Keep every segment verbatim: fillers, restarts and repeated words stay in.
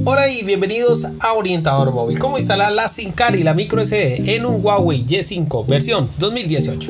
Hola y bienvenidos a Orientador Móvil. ¿Cómo instalar la SIM card y la micro S D en un Huawei Y cinco versión dos mil dieciocho?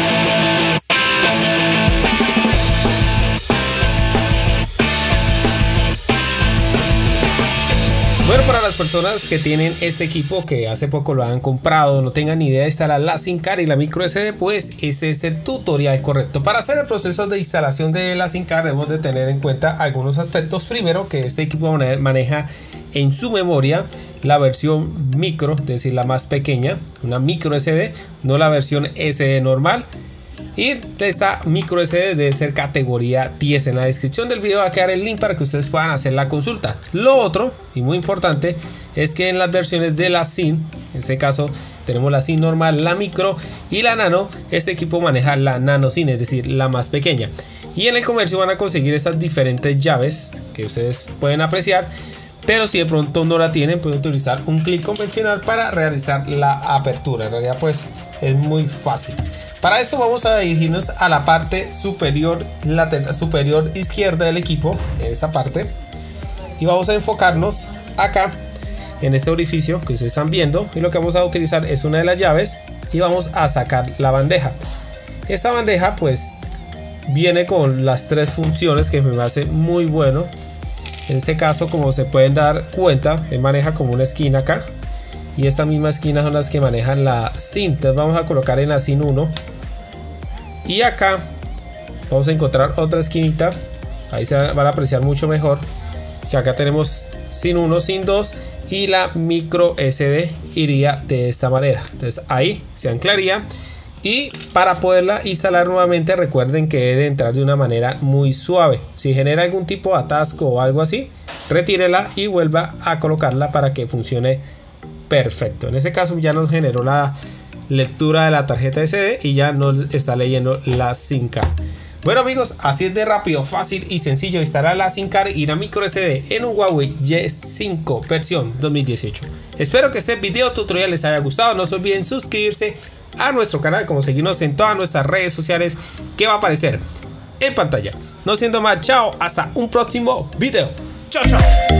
Bueno, para las personas que tienen este equipo, que hace poco lo han comprado, no tengan ni idea de instalar la SIM card y la micro S D, pues ese es el tutorial correcto. Para hacer el proceso de instalación de la SIM card debemos de tener en cuenta algunos aspectos. Primero, que este equipo maneja en su memoria la versión micro, es decir, la más pequeña, una micro S D, no la versión S D normal. Y esta micro S D debe ser categoría diez. En la descripción del video va a quedar el link para que ustedes puedan hacer la consulta. Lo otro, y muy importante, es que en las versiones de la SIM, en este caso tenemos la SIM normal, la micro y la nano, este equipo maneja la nano SIM, es decir, la más pequeña. Y en el comercio van a conseguir estas diferentes llaves que ustedes pueden apreciar, pero si de pronto no la tienen, pueden utilizar un clic convencional para realizar la apertura. En realidad pues es muy fácil. Para esto vamos a dirigirnos a la parte superior, lateral, superior izquierda del equipo, en esa parte, y vamos a enfocarnos acá en este orificio que ustedes están viendo, y lo que vamos a utilizar es una de las llaves y vamos a sacar la bandeja. Esta bandeja pues viene con las tres funciones que me hace muy bueno. En este caso, como se pueden dar cuenta, él maneja como una esquina acá, y esta misma esquina son las que manejan la SIM. Entonces vamos a colocar en la SIM uno, y acá vamos a encontrar otra esquinita, ahí se van a apreciar mucho mejor que acá tenemos SIM uno, SIM dos, y la micro S D iría de esta manera. Entonces ahí se anclaría, y para poderla instalar nuevamente recuerden que debe entrar de una manera muy suave. Si genera algún tipo de atasco o algo así, retírela y vuelva a colocarla para que funcione perfecto. En este caso ya nos generó la lectura de la tarjeta S D y ya nos está leyendo la SIM card. Bueno amigos, así es de rápido, fácil y sencillo instalar la SIM card y la micro S D en un Huawei Y cinco versión dos mil dieciocho. Espero que este video tutorial les haya gustado. No se olviden suscribirse a nuestro canal, como seguirnos en todas nuestras redes sociales que va a aparecer en pantalla. No siendo más, chao, hasta un próximo video. Chao, chao.